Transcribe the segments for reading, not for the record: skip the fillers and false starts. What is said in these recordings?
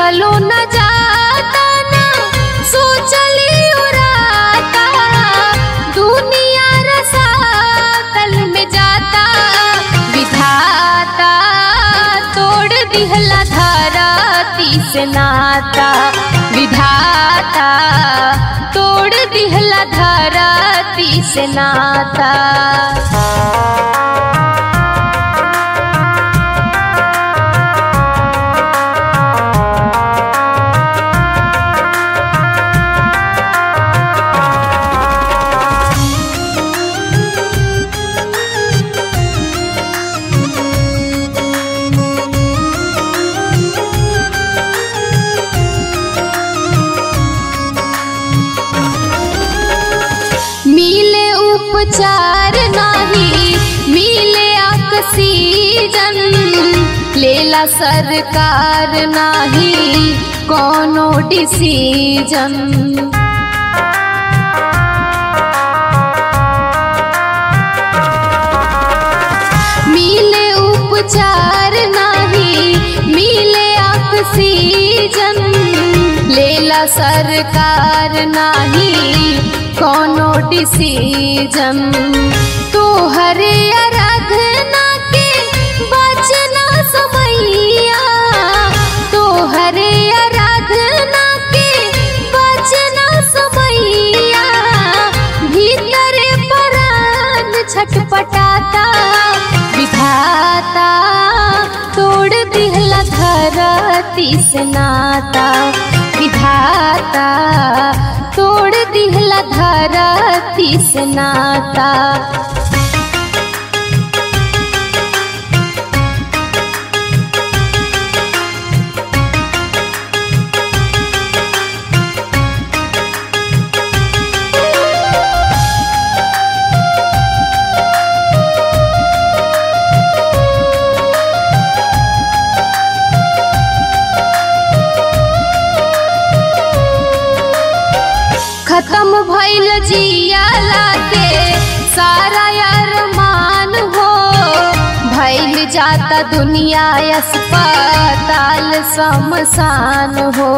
देखलो न जाता ना सोचली उराता, दुनिया रसातल में जाता। विधाता तोड़ दिहला धरती से नाता, विधाता तोड़ दिहला धरती से नाता। मिले उपचार नाही मिले ऑक्सीजन, लेला सरकार नाही कोनो डिसीजन। मिले उपचार नाही मिले ऑक्सीजन, लेला सरकार नाही कोनो डिसीजन। तोहरे आराधना के बचना समैया, तोहरे आराधना के बचना समैया। भीतरे प्राण छटपटाता, विधाता तोड़ दिहला धरती से नाता, विधाता तोड़ दिहला धरती से नाता। खत्म भइल जियाला के सारा अरमान हो, भइल जाता दुनिया अस्पताल शमशान हो।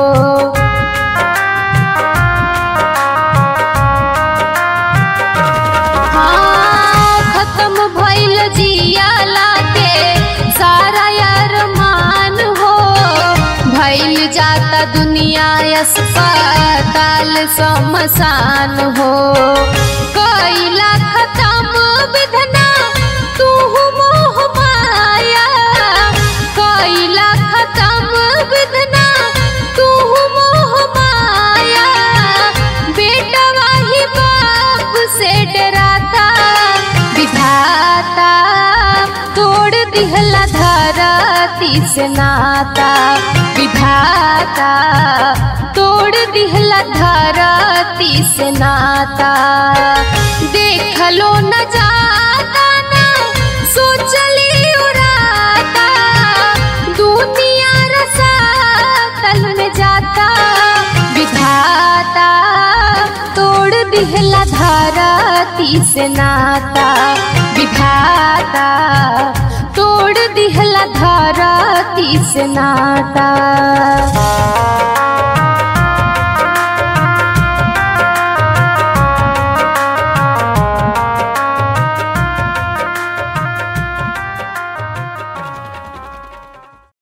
हाँ, खत्म भइल जियाला के सारा अरमान हो, भइल जाता दुनिया अस्पताल शमशान हो। कैला खत्म विधना तू मोह माया, कैला खत्म विधना तू मोह माया। बेटवा ही बाप से डराता, विधाता तोड़ दिहला धरती से नाता, विधाता तोड़ दिहला धरती से नाता। देखलो न जाता ना सोचली उराता, दुनिया रसातल में जाता। विधाता तोड़ दिहला धरती से नाता, विधाता तोड़ दिहला धरती से नाता।